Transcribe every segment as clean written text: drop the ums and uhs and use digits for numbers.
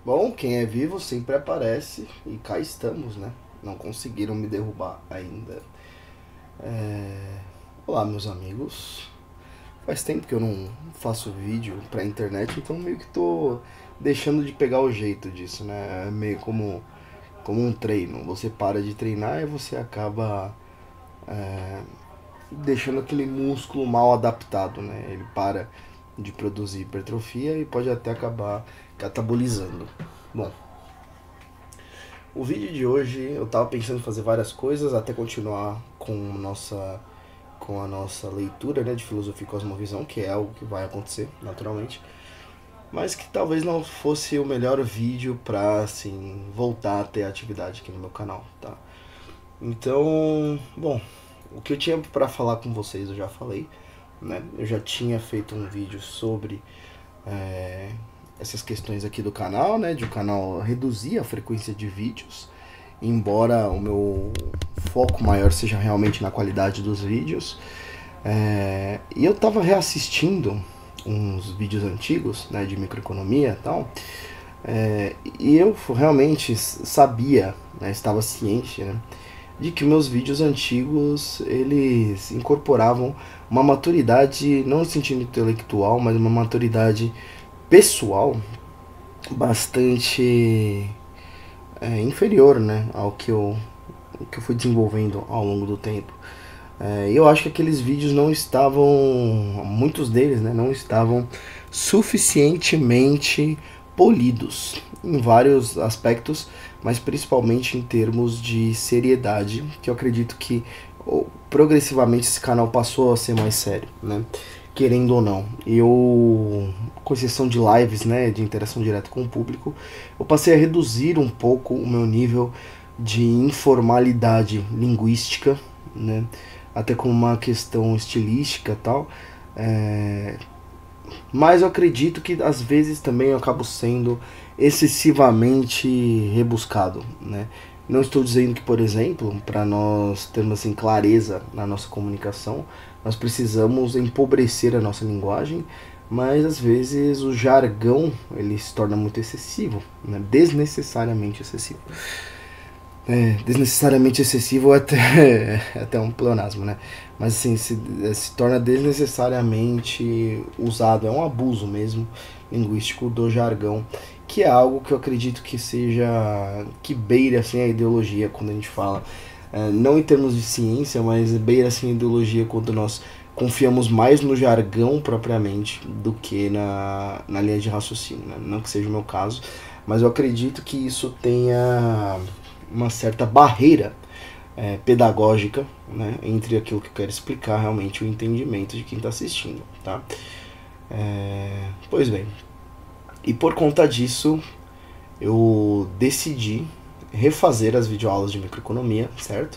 Bom, quem é vivo sempre aparece e cá estamos, né? Não conseguiram me derrubar ainda. Olá, meus amigos. Faz tempo que eu não faço vídeo pra internet, então meio que tô deixando de pegar o jeito disso, né? É meio como um treino. Você para de treinar e você acaba deixando aquele músculo mal adaptado, né? Ele para de produzir hipertrofia e pode até acabar catabolizando. Bom, o vídeo de hoje eu tava pensando em fazer várias coisas, até continuar com a nossa leitura, né, de filosofia e cosmovisão, que é algo que vai acontecer naturalmente, mas que talvez não fosse o melhor vídeo pra assim voltar a ter atividade aqui no meu canal, tá? Então, bom, o que eu tinha pra falar com vocês eu já falei, né? Eu já tinha feito um vídeo sobre é, essas questões aqui do canal, né? De o canal reduzir a frequência de vídeos, embora o meu foco maior seja realmente na qualidade dos vídeos. E eu tava reassistindo uns vídeos antigos, né, de microeconomia e tal, e eu realmente sabia, né, estava ciente, né, de que meus vídeos antigos eles incorporavam uma maturidade, não no sentido intelectual, mas uma maturidade pessoal bastante inferior, né, o que eu fui desenvolvendo ao longo do tempo. Eu acho que aqueles vídeos não estavam, muitos deles, né, não estavam suficientemente polidos em vários aspectos, mas principalmente em termos de seriedade, que eu acredito que progressivamente esse canal passou a ser mais sério, né? Querendo ou não. Eu, com exceção de lives, né, de interação direta com o público, eu passei a reduzir um pouco o meu nível de informalidade linguística, né? Até como uma questão estilística e tal. É... Mas eu acredito que às vezes também eu acabo sendo excessivamente rebuscado, né? Não estou dizendo que, por exemplo, para nós termos assim clareza na nossa comunicação, nós precisamos empobrecer a nossa linguagem, mas às vezes o jargão ele se torna muito excessivo, né? Desnecessariamente excessivo. Desnecessariamente excessivo é até, é até um pleonasmo, né? Mas assim, se torna desnecessariamente usado, é um abuso mesmo linguístico do jargão, que é algo que eu acredito que seja, que beira assim a ideologia quando a gente fala, não em termos de ciência, mas beira assim a ideologia quando nós confiamos mais no jargão propriamente do que na linha de raciocínio, né? Não que seja o meu caso, mas eu acredito que isso tenha uma certa barreira pedagógica, né, entre aquilo que eu quero explicar realmente o entendimento de quem está assistindo, tá? Pois bem, e por conta disso eu decidi refazer as videoaulas de microeconomia, certo?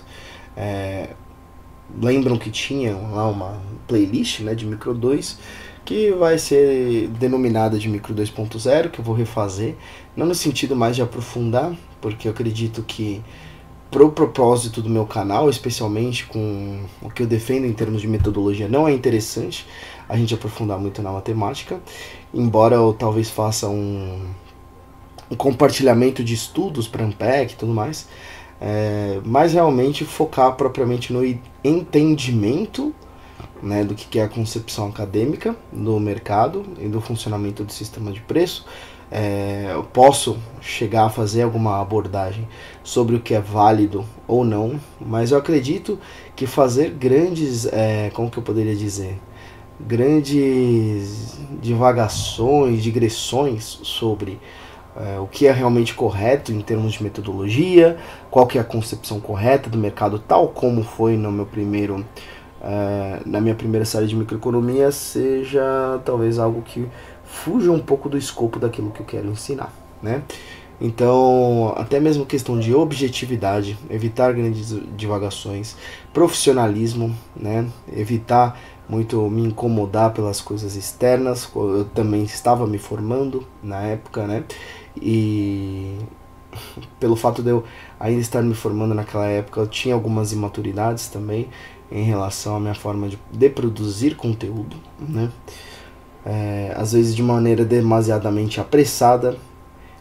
Lembram que tinha lá uma playlist, né, de Micro 2 que vai ser denominada de Micro 2.0, que eu vou refazer, não no sentido mais de aprofundar, porque eu acredito que pro propósito do meu canal, especialmente com o que eu defendo em termos de metodologia, não é interessante a gente aprofundar muito na matemática, embora eu talvez faça um compartilhamento de estudos para Ampec e tudo mais, mas realmente focar propriamente no entendimento, né, do que é a concepção acadêmica do mercado e do funcionamento do sistema de preço. Eu posso chegar a fazer alguma abordagem sobre o que é válido ou não, mas eu acredito que fazer grandes, como que eu poderia dizer, grandes divagações, digressões sobre o que é realmente correto em termos de metodologia, qual que é a concepção correta do mercado, tal como foi no meu primeiro na minha primeira série de microeconomia, seja talvez algo que fuja um pouco do escopo daquilo que eu quero ensinar, né? Então, até mesmo questão de objetividade, evitar grandes divagações, profissionalismo, né? Evitar muito me incomodar pelas coisas externas. Eu também estava me formando na época, né? E pelo fato de eu ainda estar me formando naquela época, eu tinha algumas imaturidades também em relação à minha forma de produzir conteúdo, né? Às vezes de maneira demasiadamente apressada,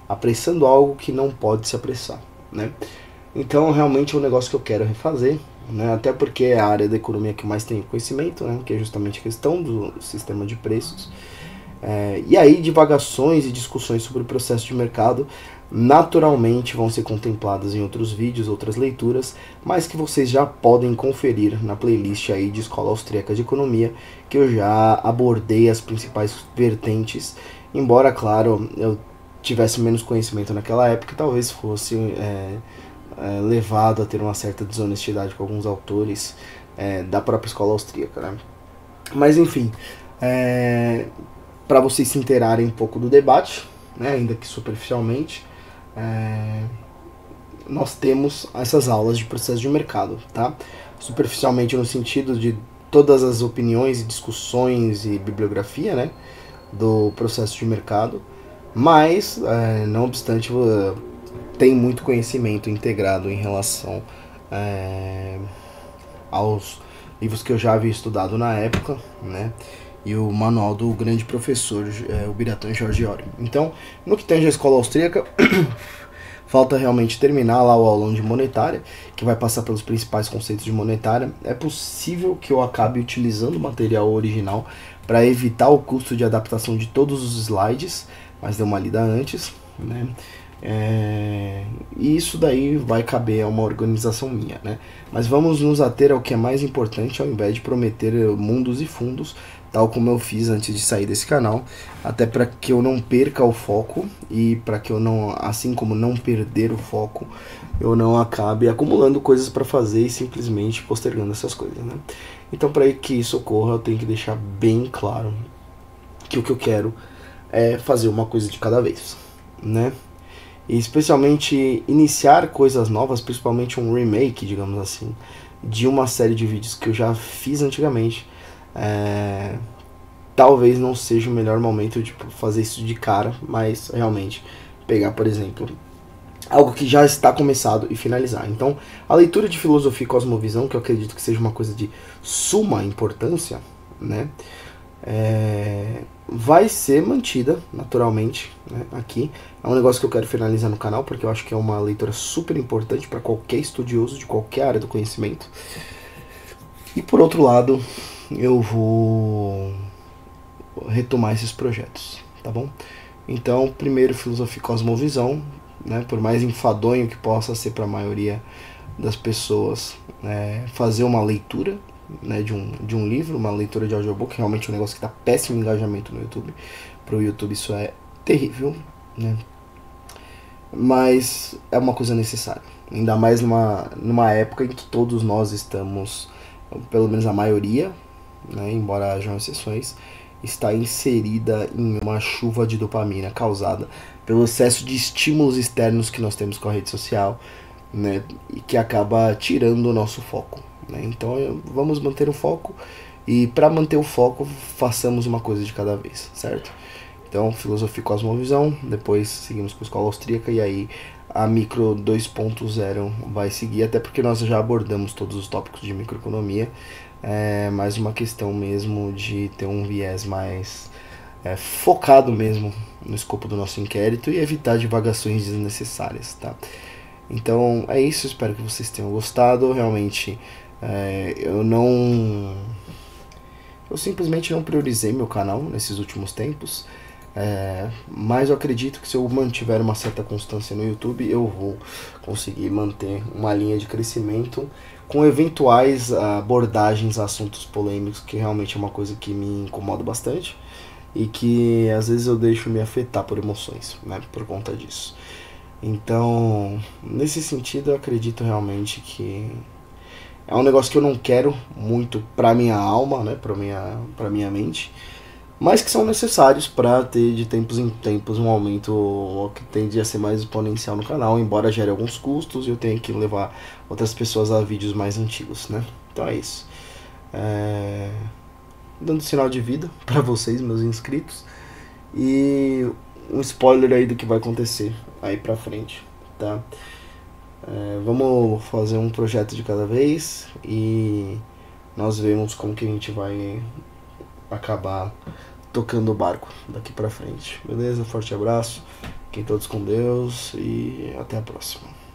apressando algo que não pode se apressar, né? Então realmente é um negócio que eu quero refazer, né? Até porque é a área da economia que mais tem conhecimento, né? Que é justamente a questão do sistema de preços. E aí divagações e discussões sobre o processo de mercado naturalmente vão ser contempladas em outros vídeos, outras leituras, mas que vocês já podem conferir na playlist aí de Escola Austríaca de Economia, que eu já abordei as principais vertentes, embora, claro, eu tivesse menos conhecimento naquela época, talvez fosse levado a ter uma certa desonestidade com alguns autores da própria escola austríaca, né? Mas enfim, para vocês se inteirarem um pouco do debate, né, ainda que superficialmente, nós temos essas aulas de processo de mercado, tá? Superficialmente no sentido de todas as opiniões e discussões e bibliografia, né, do processo de mercado, mas, não obstante, tem muito conhecimento integrado em relação aos livros que eu já havia estudado na época, né, e o manual do grande professor, o Biratan Georgiori. Então, no que tange a escola austríaca, falta realmente terminar lá o aulão de monetária, que vai passar pelos principais conceitos de monetária. É possível que eu acabe utilizando o material original para evitar o custo de adaptação de todos os slides, mas dei uma lida antes, né? E isso daí vai caber a uma organização minha, né? Mas vamos nos ater ao que é mais importante, ao invés de prometer mundos e fundos, tal como eu fiz antes de sair desse canal, até para que eu não perca o foco e para que eu não, assim como não perder o foco, eu não acabe acumulando coisas para fazer e simplesmente postergando essas coisas, né? Então, para que isso ocorra, eu tenho que deixar bem claro que o que eu quero é fazer uma coisa de cada vez, né? E especialmente iniciar coisas novas, principalmente um remake, digamos assim, de uma série de vídeos que eu já fiz antigamente. Talvez não seja o melhor momento de fazer isso de cara, mas realmente pegar, por exemplo, algo que já está começado e finalizar. Então, a leitura de filosofia e cosmovisão, que eu acredito que seja uma coisa de suma importância, né, vai ser mantida naturalmente, né, aqui. É um negócio que eu quero finalizar no canal, porque eu acho que é uma leitura super importante para qualquer estudioso de qualquer área do conhecimento. E por outro lado, eu vou retomar esses projetos, tá bom? Então, primeiro, filosofia e cosmovisão, né, por mais enfadonho que possa ser para a maioria das pessoas, fazer uma leitura, né, de um livro, uma leitura de audiobook, realmente é um negócio que dá péssimo engajamento no YouTube. Para o YouTube isso é terrível, né? Mas é uma coisa necessária, ainda mais numa época em que todos nós estamos, pelo menos a maioria, né, embora hajam exceções, está inserida em uma chuva de dopamina causada pelo excesso de estímulos externos que nós temos com a rede social, né, e que acaba tirando o nosso foco, né? Então vamos manter o foco, e para manter o foco façamos uma coisa de cada vez, certo? Então, filosofia e cosmovisão, depois seguimos com a escola austríaca, e aí a micro 2.0 vai seguir, até porque nós já abordamos todos os tópicos de microeconomia. É mais uma questão mesmo de ter um viés mais focado mesmo no escopo do nosso inquérito e evitar divagações desnecessárias, tá? Então é isso, espero que vocês tenham gostado. Realmente eu simplesmente não priorizei meu canal nesses últimos tempos, mas eu acredito que se eu mantiver uma certa constância no YouTube, eu vou conseguir manter uma linha de crescimento com eventuais abordagens a assuntos polêmicos, que realmente é uma coisa que me incomoda bastante e que às vezes eu deixo me afetar por emoções, né, por conta disso. Então, nesse sentido, eu acredito realmente que é um negócio que eu não quero muito pra minha alma, né, pra minha mente, mas que são necessários para ter de tempos em tempos um aumento que tende a ser mais exponencial no canal, embora gere alguns custos e eu tenha que levar outras pessoas a vídeos mais antigos, né? Então é isso. Dando sinal de vida para vocês, meus inscritos, e um spoiler aí do que vai acontecer aí pra frente, tá? Vamos fazer um projeto de cada vez e nós vemos como que a gente vai acabar tocando o barco daqui pra frente. Beleza? Forte abraço. Fiquem todos com Deus e até a próxima.